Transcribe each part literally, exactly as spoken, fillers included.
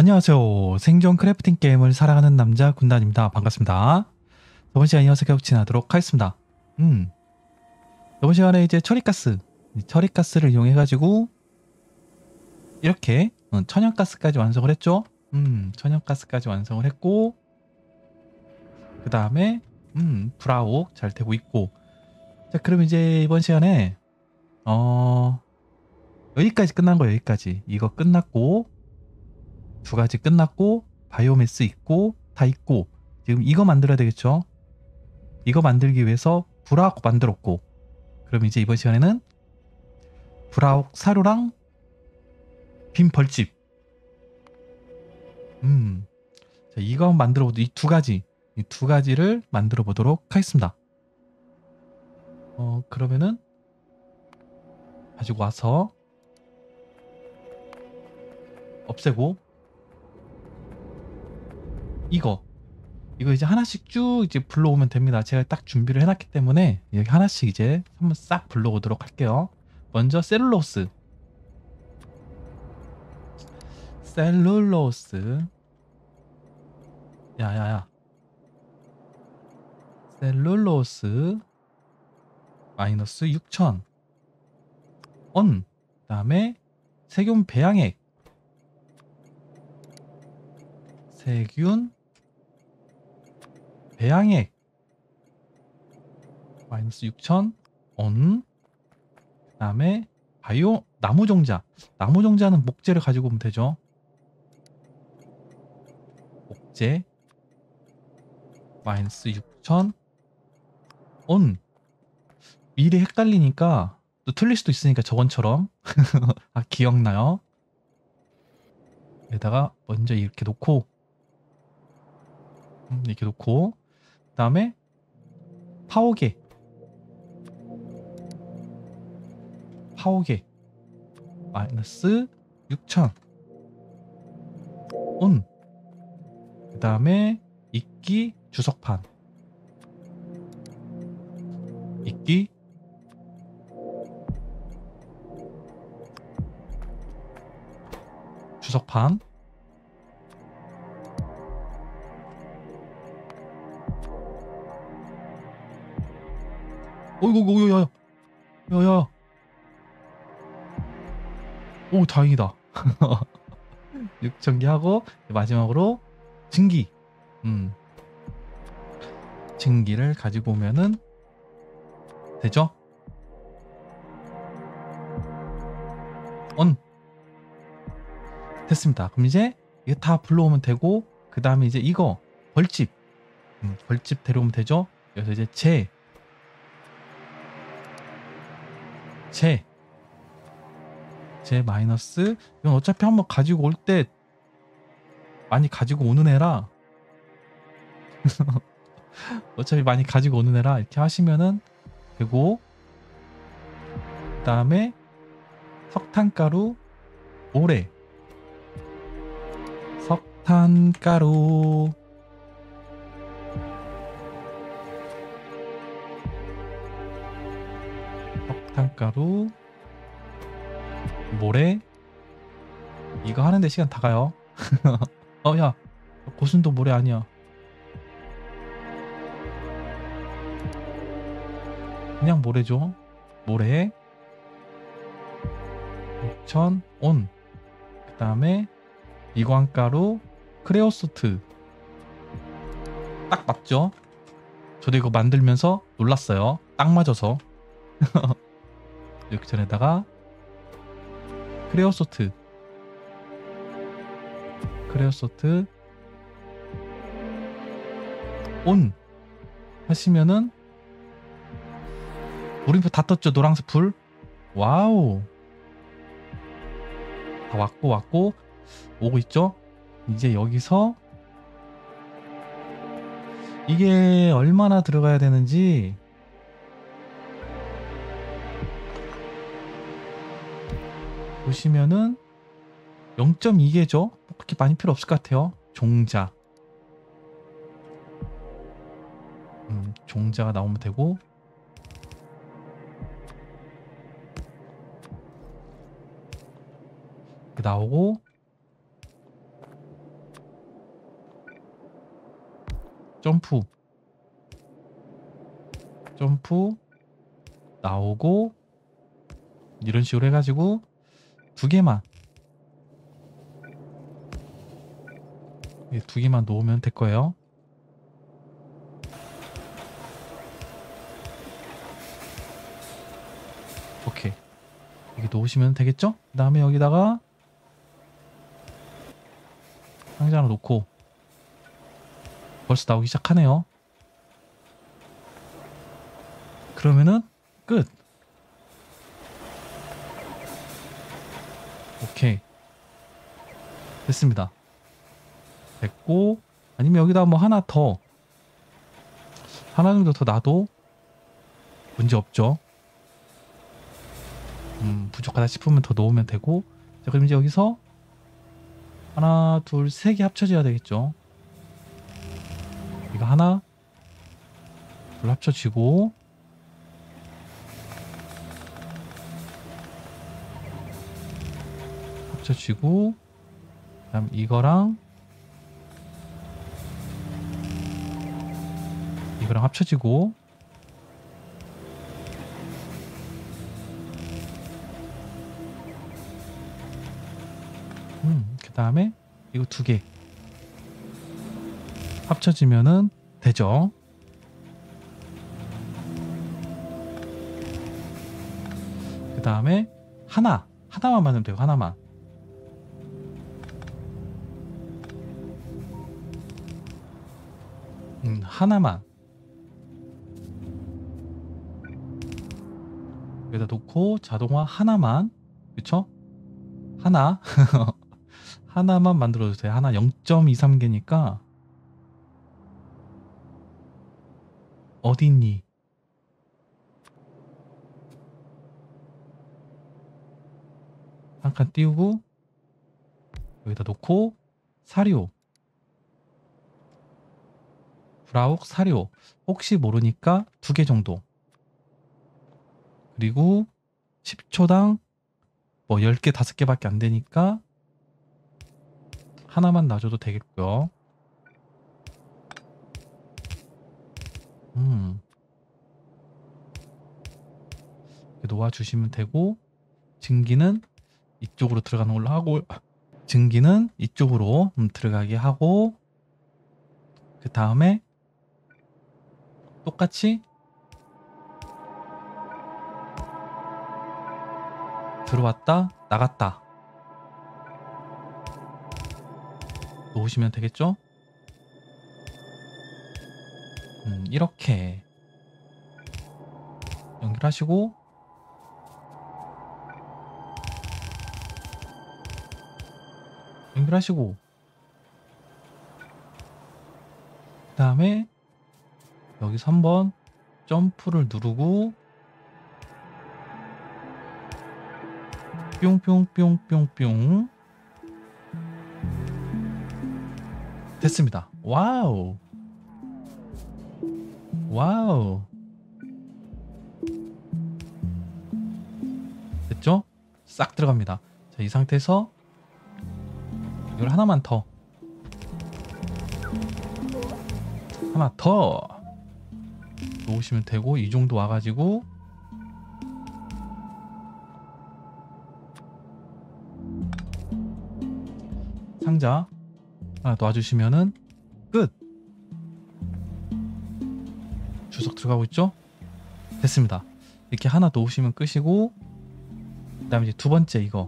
안녕하세요. 생존 크래프팅 게임을 사랑하는 남자 군단입니다. 반갑습니다. 저번 시간 이어서 계속 진행하도록 하겠습니다. 음, 저번 시간에 이제 처리가스, 이 처리가스를 이용해가지고 이렇게 어, 천연가스까지 완성을 했죠. 음, 천연가스까지 완성을 했고 그 다음에 음, 브라옥 잘 되고 있고. 자, 그럼 이제 이번 시간에 어 여기까지 끝난 거예요. 여기까지 이거 끝났고 두 가지 끝났고 바이오매스 있고 다 있고 지금 이거 만들어야 되겠죠. 이거 만들기 위해서 브라옥 만들었고, 그럼 이제 이번 시간에는 브라옥 사료랑 빈 벌집, 음, 자, 이거 한번 만들어 보도록, 이 두 가지 이 두 가지를 만들어 보도록 하겠습니다. 어 그러면은 가지고 와서 없애고, 이거 이거 이제 하나씩 쭉 이제 불러오면 됩니다. 제가 딱 준비를 해놨기 때문에 여기 하나씩 이제 한번 싹 불러오도록 할게요. 먼저 셀룰로스 셀룰로스 야야야 셀룰로스 마이너스 육천 온. 그 다음에 세균 배양액 세균 배양액 마이너스 육천 온. 그 다음에 바이오 나무종자 나무종자는 목재를 가지고 오면 되죠. 목재 마이너스 육천 온. 미리 헷갈리니까 또 틀릴 수도 있으니까 저번처럼 아 기억나요? 여기다가 먼저 이렇게 놓고, 음, 이렇게 놓고 그 다음에 파오게 파오게 마이너스 육천 온. 그 다음에 이끼 주석판 이끼 주석판 어이구 야야 야야 오 다행이다. 육천 개 하고 마지막으로 증기, 음 증기를 가지고 오면은 되죠. 온. 됐습니다. 그럼 이제 이거 다 불러오면 되고, 그 다음에 이제 이거 벌집, 음, 벌집 데려오면 되죠. 그래서 이제 재, 재, 재 마이너스, 이건 어차피 한번 가지고 올 때 많이 가지고 오는 애라 어차피 많이 가지고 오는 애라 이렇게 하시면은 되고, 그 다음에 석탄가루, 모래, 석탄가루, 석탄가루, 모래. 이거 하는데 시간 다 가요. 어, 야, 고순도 모래 아니야. 그냥 모래죠. 모래 육천 온. 그 다음에 이광가루, 크레오소트. 딱 맞죠? 저도 이거 만들면서 놀랐어요. 딱 맞아서. 이렇게 전에다가 크레오소트 크레오소트 온 하시면은 물음표 다 떴죠. 노란색 불. 와우. 다 왔고 왔고 오고 있죠. 이제 여기서 이게 얼마나 들어가야 되는지 보시면은 영 점 이 개죠. 그렇게 많이 필요 없을 것 같아요. 종자, 음, 종자가 나오면 되고, 나오고, 점프 점프 나오고 이런 식으로 해가지고 두 개만 두 개만 놓으면 될 거예요. 오케이. 여기 놓으시면 되겠죠? 그 다음에 여기다가 상자 하나 놓고 벌써 나오기 시작하네요. 그러면은 끝. 오케이. 됐습니다. 됐고, 아니면 여기다 뭐 하나 더 하나 정도 더 놔도 문제 없죠. 음, 부족하다 싶으면 더 넣으면 되고. 자, 그럼 이제 여기서 하나, 둘, 세 개 합쳐져야 되겠죠. 이거 하나, 둘 합쳐지고, 합쳐지고, 그다음 이거랑 이거랑 합쳐지고, 음, 그 다음에 이거 두 개 합쳐지면은 되죠. 그 다음에 하나 하나만 만들면 돼요. 하나만. 음, 하나만 여기다 놓고 자동화 하나만, 그쵸? 하나 하나만 만들어도 돼요. 하나 영 점 이삼 개니까 어디 있니? 한 칸 띄우고 여기다 놓고 사료 브라욱 사료 혹시 모르니까 두 개 정도, 그리고 십 초당 뭐 열 개 다섯 개밖에 안 되니까 하나만 놔줘도 되겠고요. 음, 놓아주시면 되고, 증기는 이쪽으로 들어가는 걸로 하고, 증기는 이쪽으로 음, 들어가게 하고, 그 다음에 똑같이 들어왔다 나갔다 놓으시면 되겠죠? 음, 이렇게 연결하시고, 연결하시고, 그 다음에 여기서 한번 점프를 누르고 뿅뿅뿅뿅뿅 됐습니다. 와우 와우 됐죠? 싹 들어갑니다. 자, 이 상태에서 이걸 하나만 더 하나 더 놓으시면 되고, 이 정도 와가지고 상자 하나 놔주시면은 끝. 주석 들어가고 있죠? 됐습니다. 이렇게 하나 놓으시면 끝이고, 그 다음에 이제 두 번째 이거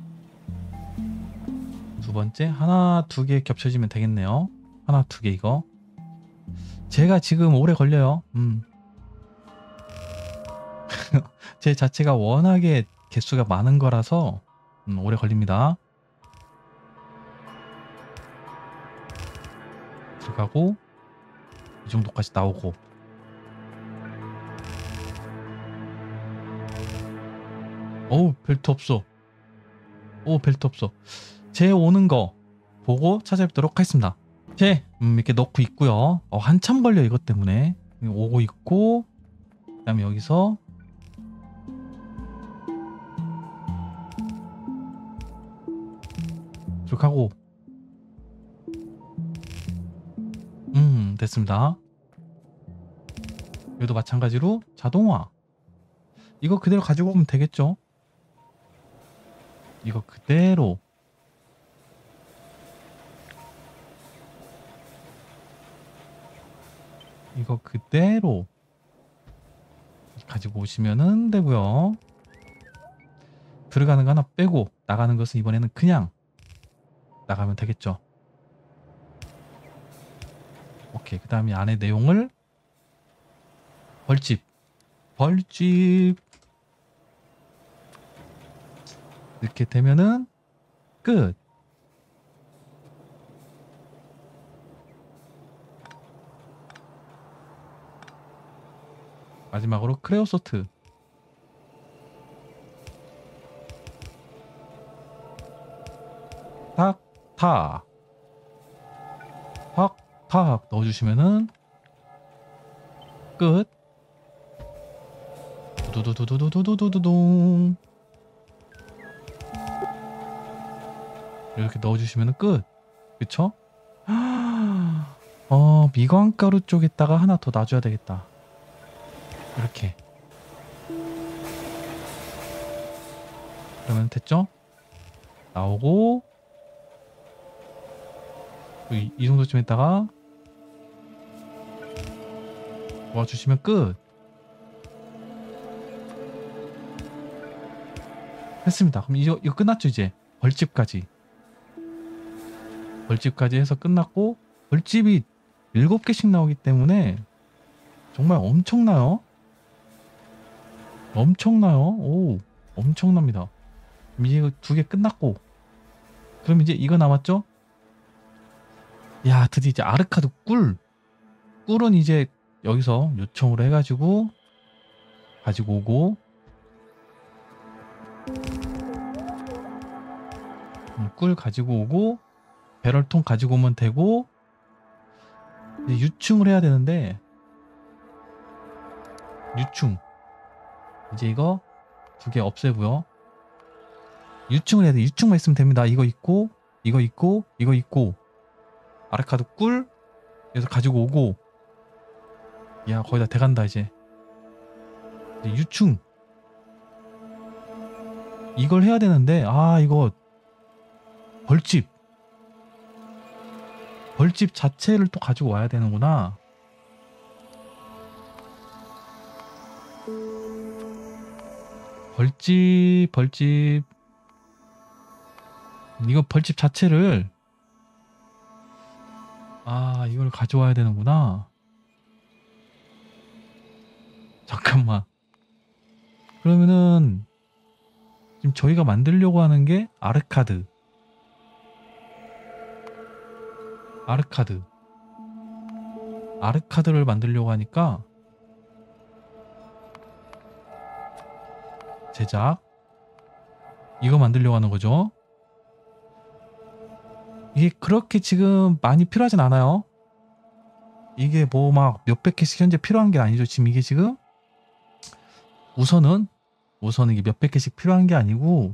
두 번째 하나 두 개 겹쳐지면 되겠네요. 하나 두 개 이거 제가 지금 오래 걸려요. 음. 제 자체가 워낙에 개수가 많은 거라서 음, 오래 걸립니다. 들어가고 이 정도까지 나오고, 어우 벨트 없어. 오 벨트 없어. 제 오는 거 보고 찾아뵙도록 하겠습니다. 제 음, 이렇게 넣고 있고요. 어, 한참 걸려 이것 때문에. 오고 있고, 그 다음에 여기서 쭉 하고, 음 됐습니다. 여기도 마찬가지로 자동화. 이거 그대로 가지고 오면 되겠죠? 이거 그대로. 이거 그대로 가지고 오시면은 되고요. 들어가는 거 하나 빼고 나가는 것은 이번에는 그냥 나가면 되겠죠. 오케이. 그 다음에 안에 내용을 벌집 벌집 이렇게 되면은 끝. 마지막으로 크레오소트. 탁탁 탁탁 넣어주시면은 끝. 두두두두두두두두두둥. 이렇게 넣어주시면은 끝. 그쵸? 어, 미광가루 쪽에다가 하나 더 놔줘야 되겠다. 이렇게. 그러면 됐죠? 나오고 이, 이 정도쯤 했다가 모아주시면 끝. 했습니다. 그럼 이거, 이거 끝났죠 이제. 벌집까지. 벌집까지 해서 끝났고 벌집이 일곱 개씩 나오기 때문에 정말 엄청나요. 엄청나요. 오, 엄청납니다. 이제 두 개 끝났고 그럼 이제 이거 남았죠? 야, 드디어 이제 아르카드 꿀. 꿀은 이제 여기서 요청을 해가지고 가지고 오고 음, 꿀 가지고 오고 배럴통 가지고 오면 되고 이제 유충을 해야 되는데 유충 이제 이거 두 개 없애고요. 유충을 해야 돼. 유충만 있으면 됩니다. 이거 있고 이거 있고 이거 있고 아르카드 꿀 여기서 가지고 오고 야 거의 다 돼간다 이제. 이제 유충 이걸 해야 되는데 아 이거 벌집 벌집 자체를 또 가지고 와야 되는구나. 벌집 벌집 이거 벌집 자체를 아 이걸 가져와야 되는구나. 잠깐만. 그러면은 지금 저희가 만들려고 하는 게 아르카드 아르카드 아르카드를 만들려고 하니까 제작 이거 만들려고 하는 거죠. 이게 그렇게 지금 많이 필요하진 않아요. 이게 뭐 막 몇백 개씩 현재 필요한 게 아니죠. 지금 이게 지금 우선은 우선 이게 몇백 개씩 필요한 게 아니고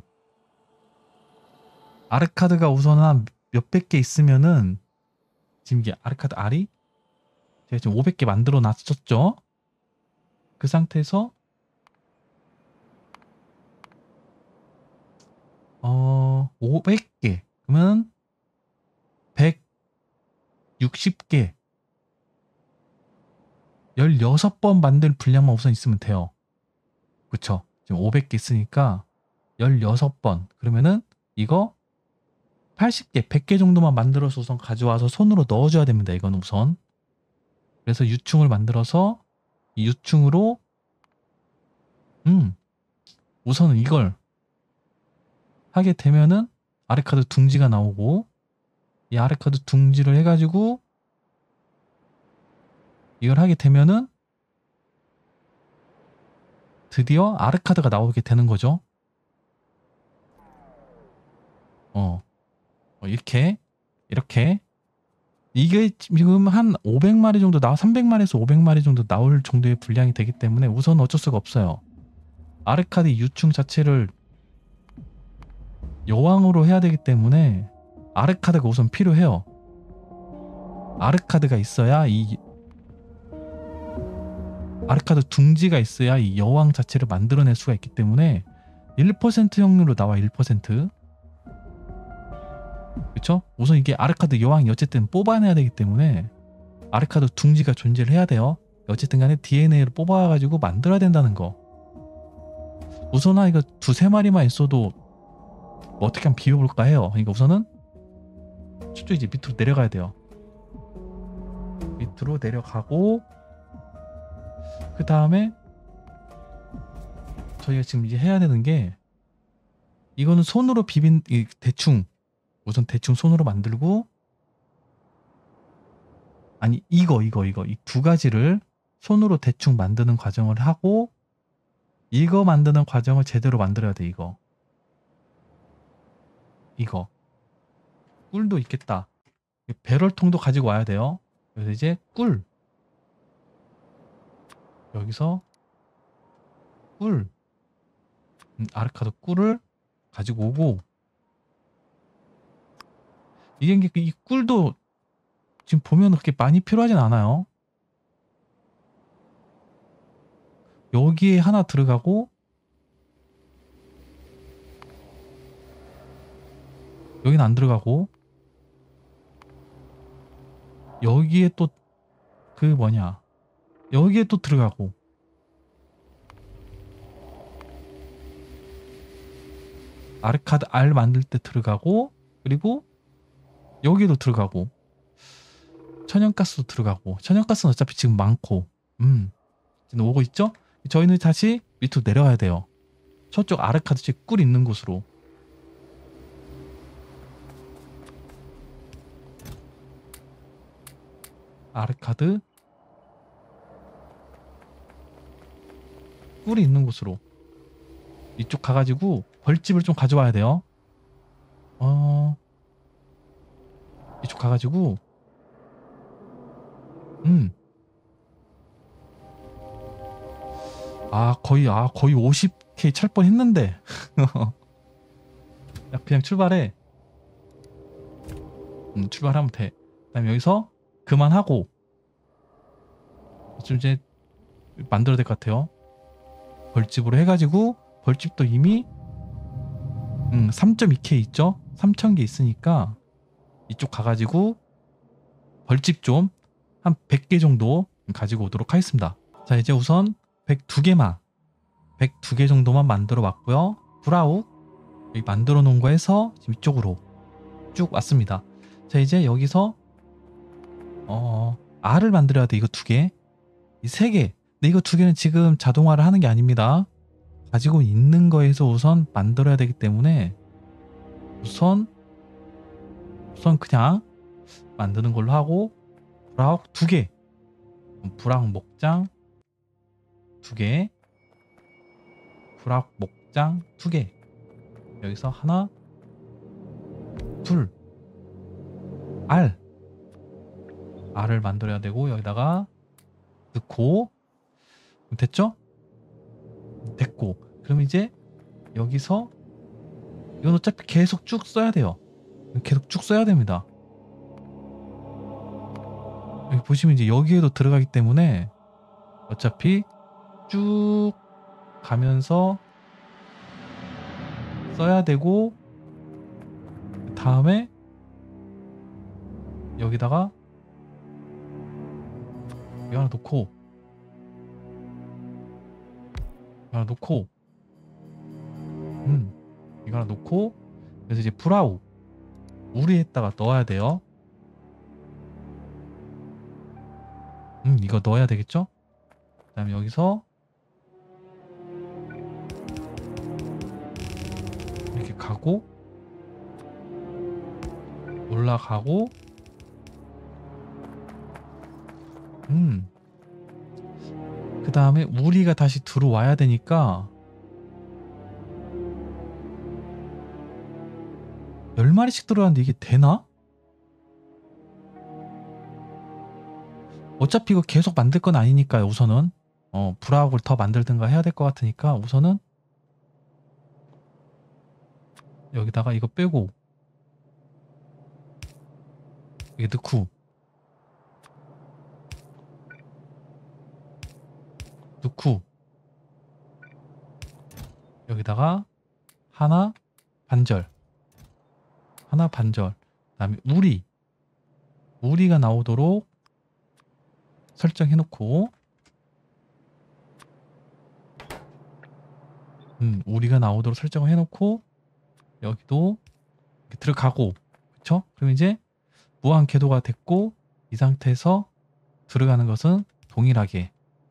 아르카드가 우선 한 몇백 개 있으면은 지금 이게 아르카드 R이 제가 지금 오백 개 만들어 놨었죠. 그 상태에서 어 오백 개 그러면 백육십 개 열여섯 번 만들 분량만 우선 있으면 돼요. 그쵸? 지금 오백 개 있으니까 열여섯 번 그러면은 이거 팔십 개, 백 개 정도만 만들어서 우선 가져와서 손으로 넣어줘야 됩니다. 이건 우선. 그래서 유충을 만들어서 이 유충으로 음 우선은 이걸 하게 되면은 아르카드 둥지가 나오고 이 아르카드 둥지를 해가지고 이걸 하게 되면은 드디어 아르카드가 나오게 되는 거죠. 어, 어 이렇게 이렇게 이게 지금 한 오백 마리 정도 나와 삼백 마리에서 오백 마리 정도 나올 정도의 분량이 되기 때문에 우선 어쩔 수가 없어요. 아르카드 유충 자체를 여왕으로 해야 되기 때문에 아르카드가 우선 필요해요. 아르카드가 있어야 이 아르카드 둥지가 있어야 이 여왕 자체를 만들어낼 수가 있기 때문에 일 퍼센트 확률로 나와. 일 퍼센트. 그쵸? 우선 이게 아르카드 여왕이 어쨌든 뽑아내야 되기 때문에 아르카드 둥지가 존재를 해야 돼요. 어쨌든 간에 디엔에이를 뽑아가지고 만들어야 된다는 거. 우선 은 이거 두세 마리만 있어도 뭐 어떻게 한번 비벼볼까 해요. 그러니까 우선은 저쪽 이제 밑으로 내려가야 돼요. 밑으로 내려가고 그 다음에 저희가 지금 이제 해야 되는 게 이거는 손으로 비빈 대충 우선 대충 손으로 만들고 아니 이거 이거 이거 이 두 가지를 손으로 대충 만드는 과정을 하고 이거 만드는 과정을 제대로 만들어야 돼. 이거 이거 꿀도 있겠다. 배럴통도 가지고 와야 돼요. 그래서 이제 꿀 여기서 꿀 음, 아르카드 꿀을 가지고 오고 이게 이 꿀도 지금 보면 그렇게 많이 필요하진 않아요. 여기에 하나 들어가고 여기는 안 들어가고 여기에 또 그 뭐냐 여기에 또 들어가고 아르카드 R 만들 때 들어가고 그리고 여기도 들어가고 천연가스도 들어가고 천연가스는 어차피 지금 많고 음 지금 오고 있죠? 저희는 다시 밑으로 내려가야 돼요. 저쪽 아르카드 집 꿀 있는 곳으로 아르카드 꿀이 있는 곳으로 이쪽 가가지고 벌집을 좀 가져와야 돼요. 어 이쪽 가가지고 음 아 거의 아 거의 오십 케이 찰 뻔했는데 야 그냥 출발해. 음 출발하면 돼. 그다음에 여기서 그만하고 좀 이제 만들어야 될 것 같아요. 벌집으로 해가지고 벌집도 이미 음, 삼 점 이 케이 있죠? 삼천 개 있으니까 이쪽 가가지고 벌집 좀 한 백 개 정도 가지고 오도록 하겠습니다. 자 이제 우선 백이 개만 백이 개 정도만 만들어 왔고요. 브라욱 여기 만들어 놓은 거에서 지금 이쪽으로 쭉 왔습니다. 자 이제 여기서 어 R을 만들어야 돼. 이거 두 개 이 세 개 근데 이거 두 개는 지금 자동화를 하는 게 아닙니다. 가지고 있는 거에서 우선 만들어야 되기 때문에 우선 우선 그냥 만드는 걸로 하고 브라욱 두 개 브라욱 목장 두 개 브라욱 목장 두 개 여기서 하나 둘 R R을 만들어야 되고 여기다가 넣고 됐죠? 됐고 그럼 이제 여기서 이건 어차피 계속 쭉 써야 돼요. 계속 쭉 써야 됩니다. 여기 보시면 이제 여기에도 들어가기 때문에 어차피 쭉 가면서 써야 되고 그 다음에 여기다가 이거 하나 놓고 이거 하나 놓고 음 이거 하나 놓고 그래서 이제 브라우 우리에다가 넣어야 돼요. 음 이거 넣어야 되겠죠? 그 다음에 여기서 이렇게 가고 올라가고 음 그 다음에 우리가 다시 들어와야 되니까 열 마리씩 들어왔는데 이게 되나? 어차피 이거 계속 만들 건 아니니까요. 우선은 어 브라욱을 더 만들든가 해야 될 것 같으니까 우선은 여기다가 이거 빼고 이게 넣고 넣고 여기다가 하나 반절 하나 반절 그 다음에 우리 우리가 나오도록 설정해 놓고 음, 우리가 나오도록 설정을 해 놓고 여기도 이렇게 들어가고 그쵸? 그럼 이제 무한 궤도가 됐고 이 상태에서 들어가는 것은 동일하게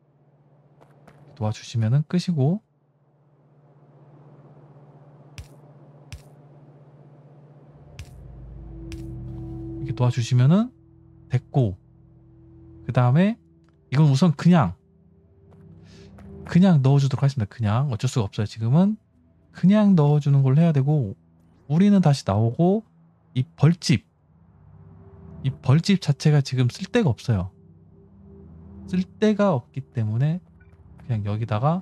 도와주시면은 끄시고 이렇게 도와주시면은 됐고 그 다음에 이건 우선 그냥 그냥 넣어주도록 하겠습니다. 그냥 어쩔 수가 없어요. 지금은 그냥 넣어주는 걸 해야 되고 우리는 다시 나오고 이 벌집 이 벌집 자체가 지금 쓸 데가 없어요. 쓸 데가 없기 때문에 그냥 여기다가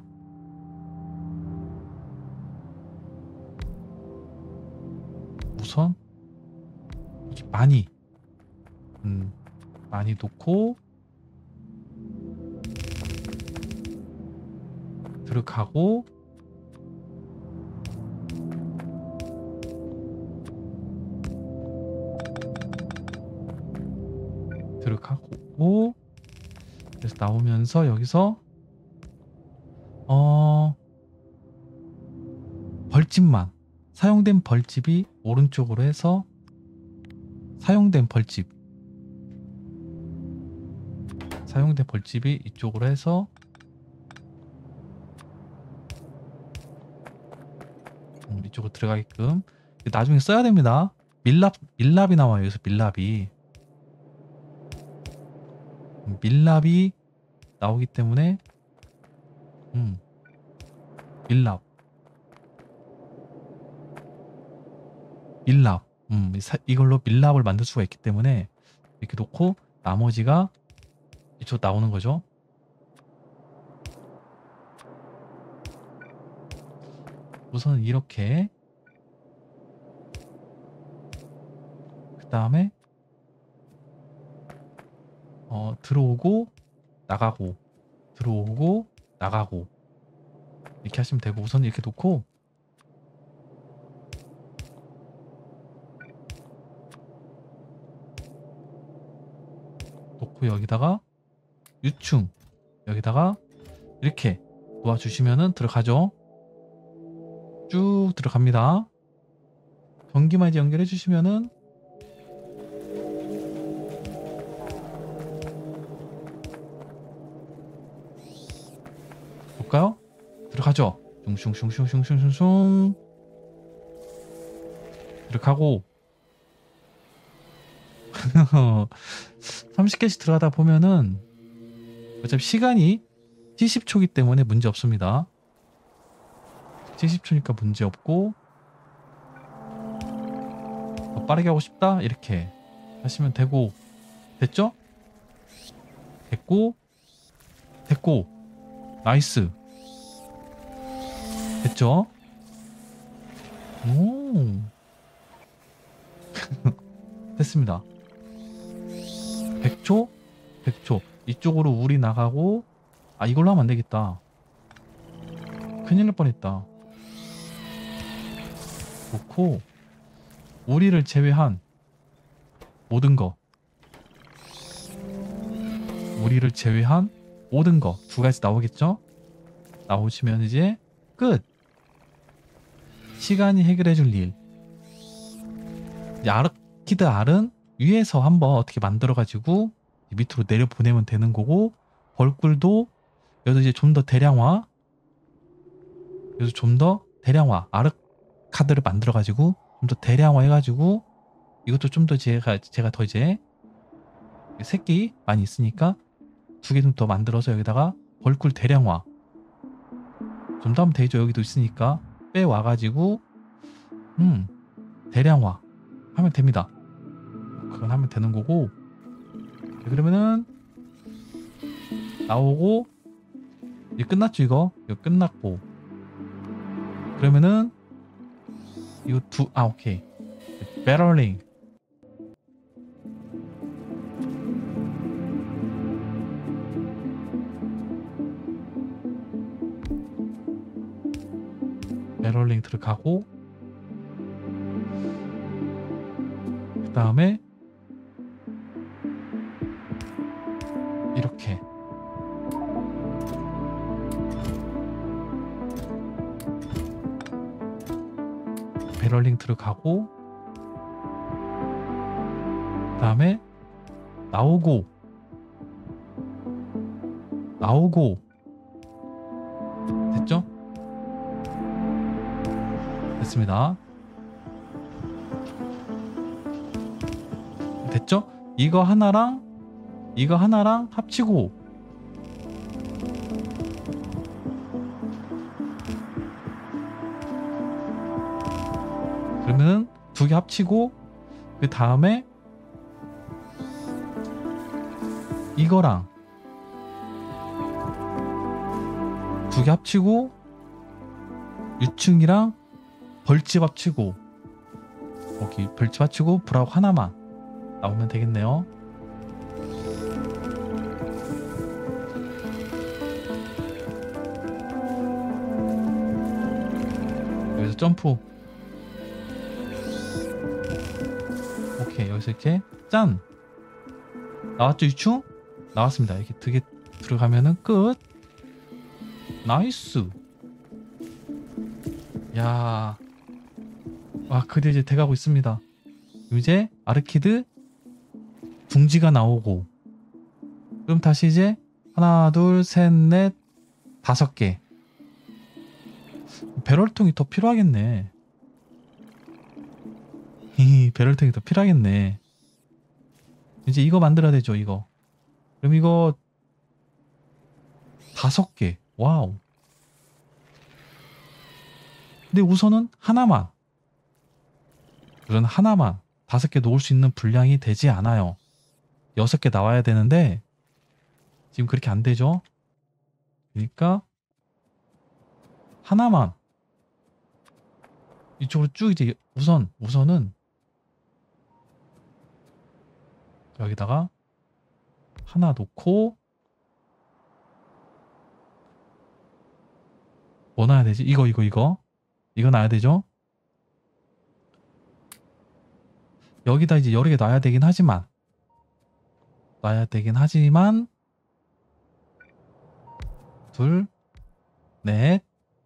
우선 이렇게 많이 음, 많이 놓고 들어가고 들어가고 그래서 나오면서 여기서 어 벌집만 사용된 벌집이 오른쪽으로 해서 사용된 벌집 사용된 벌집이 이쪽으로 해서 음, 이쪽으로 들어가게끔 나중에 써야 됩니다. 밀랍 밀랍이 나와요. 여기서 밀랍이 밀랍이 나오기 때문에 음 밀랍 밀랍 음 이걸로 밀랍을 만들 수가 있기 때문에 이렇게 놓고 나머지가 이쪽 나오는 거죠. 우선 이렇게 그 다음에 어, 들어오고 나가고 들어오고 나가고 이렇게 하시면 되고 우선 이렇게 놓고 놓고 여기다가 유충 여기다가 이렇게 놓아주시면은 들어가죠. 쭉 들어갑니다. 전기만 이제 연결해 주시면은 볼까요? 들어가죠. 슝슝슝슝슝슝슝 들어가고 삼십 개씩 들어가다 보면은 어차피 시간이 칠십 초이기 때문에 문제 없습니다. 칠십 초니까 문제 없고 더 빠르게 하고 싶다 이렇게 하시면 되고 됐죠? 됐고 됐고 나이스 됐죠? 오 됐습니다. 백 초? 백 초 이쪽으로 우리 나가고 아 이걸로 하면 안되겠다. 큰일 날 뻔했다. 놓고 우리를 제외한 모든 거 우리를 제외한 모든 거 두 가지 나오겠죠? 나오시면 이제 끝! 시간이 해결해 줄 일. 아르키드 R은 위에서 한번 어떻게 만들어 가지고 밑으로 내려 보내면 되는 거고 벌꿀도 여기서 이제 좀 더 대량화 여기서 좀 더 대량화 아르카드를 만들어 가지고 좀 더 대량화 해가지고 이것도 좀 더 제가 제가 더 이제 새끼 많이 있으니까 두 개 좀 더 만들어서 여기다가 벌꿀 대량화 좀 더 하면 되죠. 여기도 있으니까 빼와가지고 음 대량화 하면 됩니다. 그건 하면 되는 거고 그러면은 나오고 이거 끝났죠. 이거 이거 끝났고 그러면은 이거 두 아 오케이 배럴링 배럴링 들어가고 그 다음에 이렇게 배럴링 들어가고 그 다음에 나오고 나오고 됐죠? 됐습니다. 됐죠? 이거 하나랑 이거 하나랑 합치고 그러면 두 개 합치고 그 다음에 이거랑 두 개 합치고 유충이랑 벌집 합치고 여기 벌집 합치고 브라우 하나만 나오면 되겠네요. 여기서 점프. 오케이, 여기서 이렇게 짠 나왔죠? 유충 나왔습니다. 이렇게 두 개 들어가면은 끝. 나이스. 야, 아, 그대 이제 돼가고 있습니다. 이제 아르키드 둥지가 나오고, 그럼 다시 이제 하나, 둘, 셋, 넷, 다섯 개. 배럴통이 더 필요하겠네. 히히, 배럴통이 더 필요하겠네. 이제 이거 만들어야 되죠, 이거. 그럼 이거 다섯 개. 와우. 근데 우선은 하나만. 그런 하나만 다섯 개 놓을 수 있는 분량이 되지 않아요. 여섯 개 나와야 되는데 지금 그렇게 안 되죠. 그러니까 하나만 이쪽으로 쭉 이제 우선 우선은 여기다가 하나 놓고 뭐 놔야 되지? 이거 이거 이거 이거 놔야 되죠. 여기다 이제 여러 개 놔야 되긴 하지만 놔야 되긴 하지만 둘, 넷,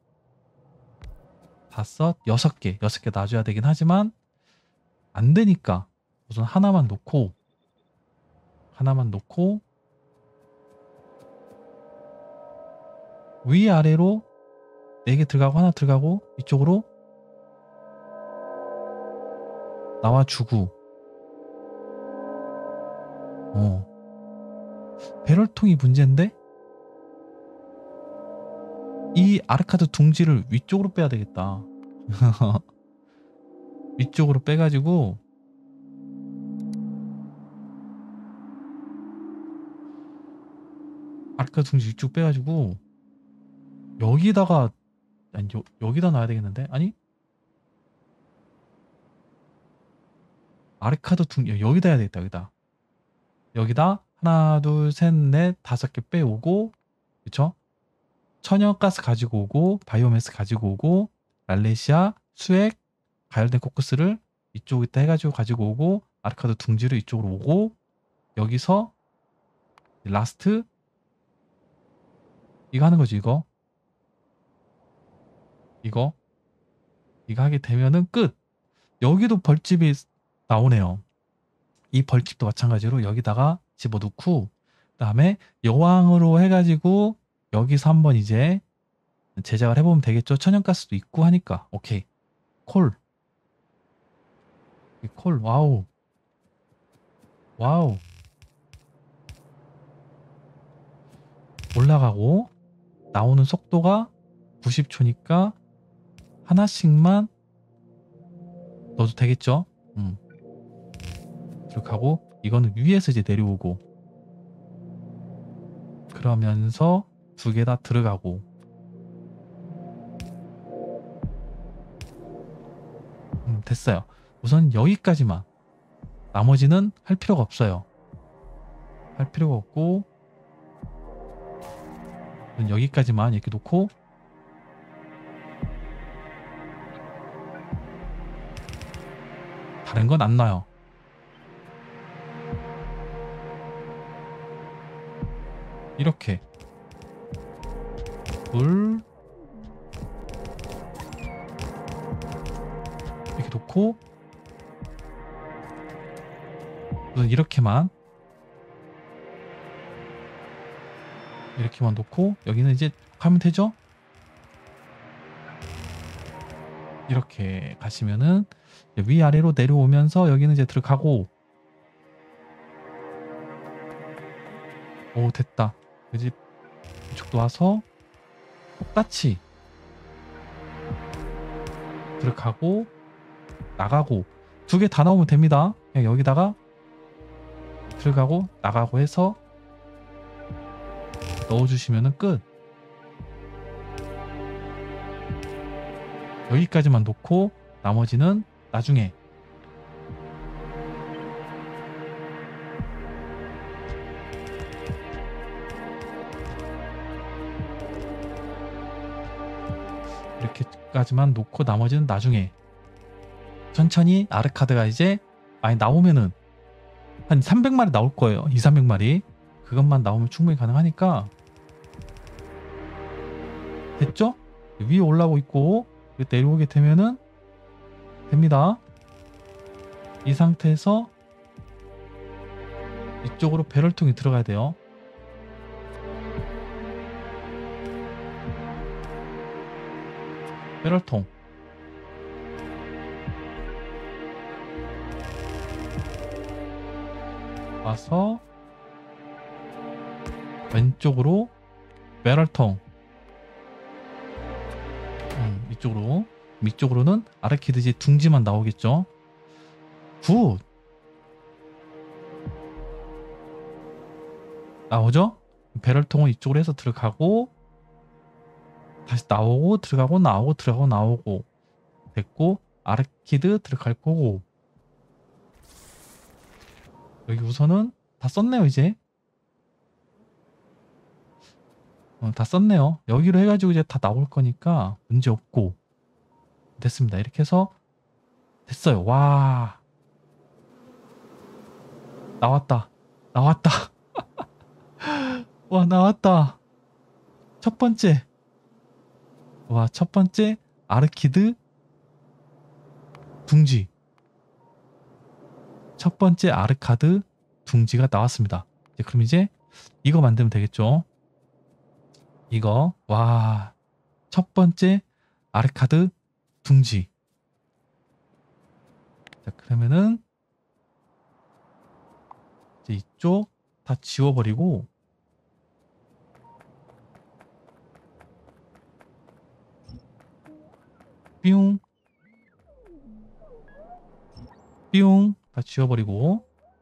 다섯, 여섯 개 여섯 개 놔줘야 되긴 하지만 안 되니까 우선 하나만 놓고 하나만 놓고 위아래로 네 개 들어가고 하나 들어가고 이쪽으로 나와주고. 어 배럴통이 문제인데 이 아르카드 둥지를 위쪽으로 빼야 되겠다. 위쪽으로 빼가지고 아르카드 둥지 위쪽 빼가지고 여기다가 아니 여, 여기다 놔야 되겠는데? 아니 아르카드 둥지 여기다 해야 되겠다. 여기다 여기다 하나 둘 셋 넷 다섯 개 빼오고 그쵸? 천연가스 가지고 오고 바이오매스 가지고 오고 랄레시아 수액 가열된 코크스를 이쪽에다 해가지고 가지고 오고 아르카드 둥지를 이쪽으로 오고 여기서 라스트 이거 하는 거지. 이거 이거 이거 하게 되면은 끝. 여기도 벌집이 나오네요. 이 벌집도 마찬가지로 여기다가 집어넣고 그 다음에 여왕으로 해가지고 여기서 한번 이제 제작을 해보면 되겠죠. 천연가스도 있고 하니까. 오케이. 콜. 콜. 와우. 와우. 올라가고 나오는 속도가 구십 초니까 하나씩만 넣어도 되겠죠. 음. 이렇게 하고 이거는 위에서 이제 내려오고 그러면서 두 개 다 들어가고 음, 됐어요. 우선 여기까지만. 나머지는 할 필요가 없어요. 할 필요가 없고 여기까지만 이렇게 놓고 다른 건 안 놔요. 이렇게 둘 이렇게 놓고 우선 이렇게만 이렇게만 놓고 여기는 이제 가면 되죠? 이렇게 가시면은 위아래로 내려오면서 여기는 이제 들어가고 오 됐다. 이제 이쪽도 와서 똑같이 들어가고 나가고 두 개 다 나오면 됩니다. 그냥 여기다가 들어가고 나가고 해서 넣어주시면은 끝. 여기까지만 놓고 나머지는 나중에 이렇게까지만 놓고 나머지는 나중에 천천히 아르카드가 이제 많이 나오면은 한 삼백 마리 나올 거예요. 이백, 삼백 마리. 그것만 나오면 충분히 가능하니까 됐죠? 위에 올라오고 있고 내려오게 되면은 됩니다. 이 상태에서 이쪽으로 배럴통이 들어가야 돼요. 배럴통 와서 왼쪽으로 배럴통 음, 이쪽으로 위쪽으로는 아르키드지 둥지만 나오겠죠. 굿 나오죠. 배럴통은 이쪽으로 해서 들어가고 다시 나오고 들어가고 나오고 들어가고 나오고 됐고 아르키드 들어갈 거고 여기 우선은 다 썼네요. 이제 어, 다 썼네요. 여기로 해가지고 이제 다 나올 거니까 문제 없고 됐습니다. 이렇게 해서 됐어요. 와 나왔다 나왔다 와 나왔다. 첫 번째 와 첫 번째 아르키드 둥지 첫 번째 아르카드 둥지가 나왔습니다. 이제 그럼 이제 이거 만들면 되겠죠. 이거 와 첫 번째 아르카드 둥지. 자 그러면은 이제 이쪽 다 지워버리고 뿅 뿅 다 지워버리고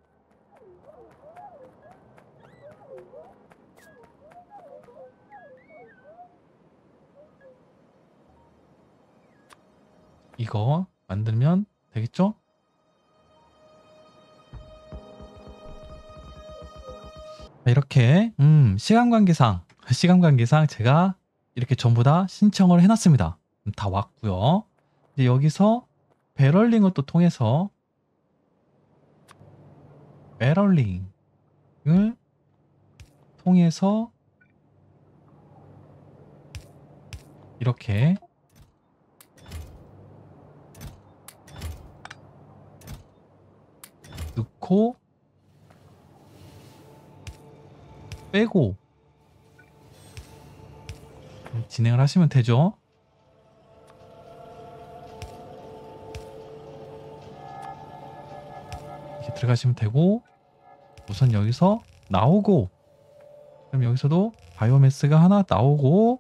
이거 만들면 되겠죠? 이렇게 음, 시간 관계상 시간 관계상 제가 이렇게 전부 다 신청을 해놨습니다. 다 왔고요. 이제 여기서 배럴링을 또 통해서 배럴링을 통해서 이렇게 넣고 빼고 진행을 하시면 되죠. 이렇게 들어가시면 되고 우선 여기서 나오고 그럼 여기서도 바이오매스가 하나 나오고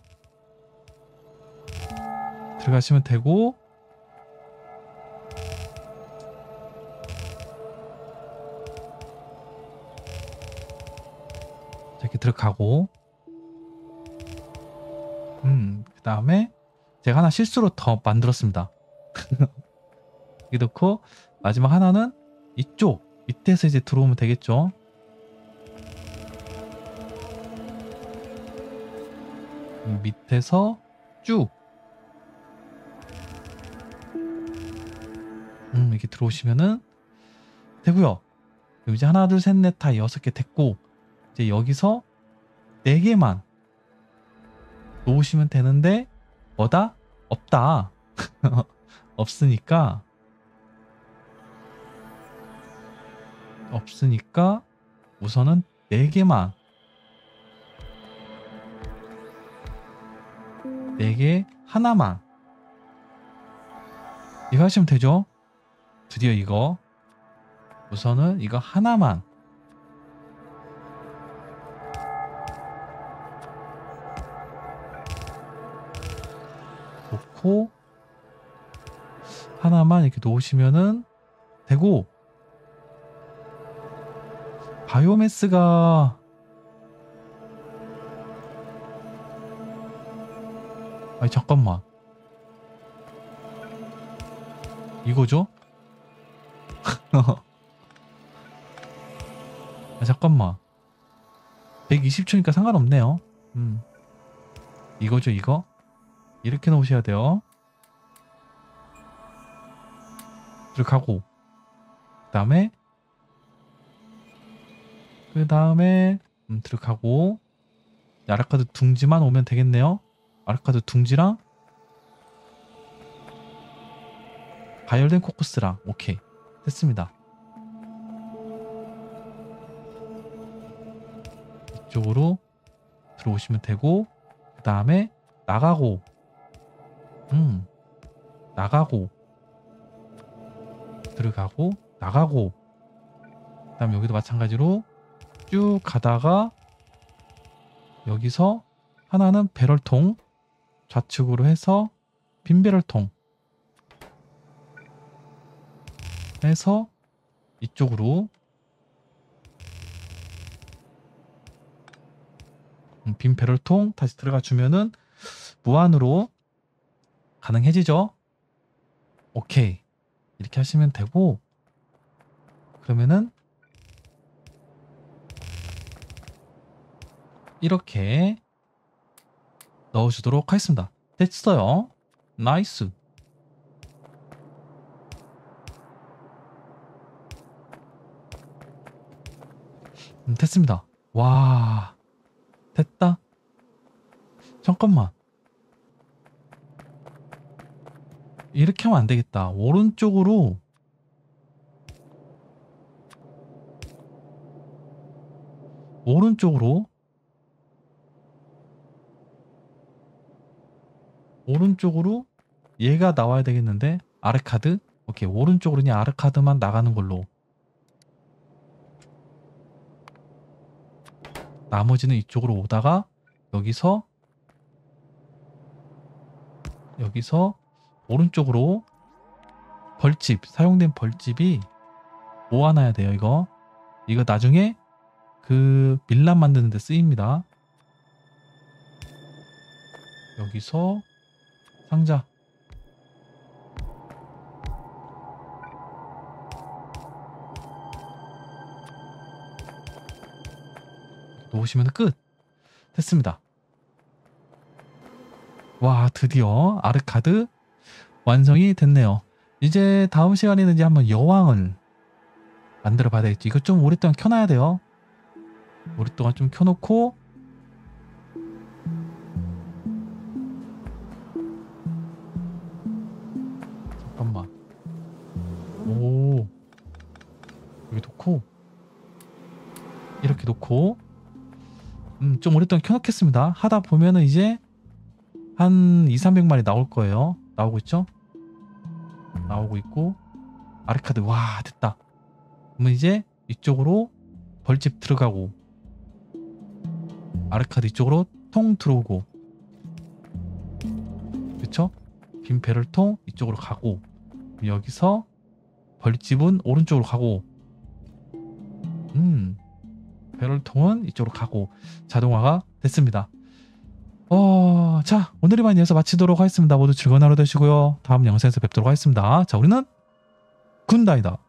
들어가시면 되고 이렇게 들어가고 음, 그 다음에 제가 하나 실수로 더 만들었습니다. 여기 넣고 마지막 하나는 이쪽 밑에서 이제 들어오면 되겠죠. 밑에서 쭉 음, 이렇게 들어오시면은 되고요. 그럼 이제 하나, 둘, 셋, 넷, 다 여섯 개 됐고, 이제 여기서 네 개만 놓으시면 되는데, 뭐다? 없다. 없으니까, 없으니까, 우선은 네 개만, 네 개, 하나만. 이거 하시면 되죠? 드디어 이거. 우선은 이거 하나만. 놓고, 하나만 이렇게 놓으시면은 되고, 바이오매스가, 아니, 잠깐만. 이거죠? 아, 잠깐만. 백이십 초니까 상관없네요. 음. 이거죠, 이거? 이렇게 놓으셔야 돼요. 들어가고. 그 다음에, 그 다음에, 음, 들어가고. 아라카드 둥지만 오면 되겠네요. 아라카드 둥지랑, 가열된 코코스랑, 오케이. 됐습니다. 이쪽으로 들어오시면 되고, 그 다음에 나가고, 음, 나가고, 들어가고, 나가고, 그 다음에 여기도 마찬가지로 쭉 가다가, 여기서 하나는 배럴통, 좌측으로 해서 빈 배럴통 해서 이쪽으로 빈 배럴통 다시 들어가 주면은 무한으로 가능해지죠. 오케이. 이렇게 하시면 되고, 그러면은 이렇게 넣어주도록 하겠습니다. 됐어요. 나이스. 음, 됐습니다. 와, 됐다. 잠깐만. 이렇게 하면 안 되겠다. 오른쪽으로 오른쪽으로 오른쪽으로 얘가 나와야 되겠는데, 아르카드. 오케이, 오른쪽으로 그냥 아르카드만 나가는 걸로. 나머지는 이쪽으로 오다가 여기서 여기서 오른쪽으로 벌집, 사용된 벌집이 모아놔야 돼요. 이거 이거 나중에 그 밀랍 만드는 데 쓰입니다. 여기서 상자 놓으시면 끝. 됐습니다. 와, 드디어 아르카드 완성이 됐네요. 이제 다음 시간에는 이제 한번 여왕을 만들어 봐야 되겠지. 이거 좀 오랫동안 켜놔야 돼요. 오랫동안 좀 켜놓고, 잠깐만. 오, 여기 놓고, 이렇게 놓고, 음, 좀 오랫동안 켜놓겠습니다. 하다 보면은 이제 한 이삼백 마리 나올 거예요. 나오고 있죠? 나오고 있고, 아르카드. 와, 됐다. 그러면 이제 이쪽으로 벌집 들어가고, 아르카드 이쪽으로 통 들어오고, 그쵸? 빈 배럴통 이쪽으로 가고, 여기서 벌집은 오른쪽으로 가고, 음 배럴통은 이쪽으로 가고, 자동화가 됐습니다. 어, 자, 오늘 이만 여기서 마치도록 하겠습니다. 모두 즐거운 하루 되시고요. 다음 영상에서 뵙도록 하겠습니다. 자, 우리는 군다이다.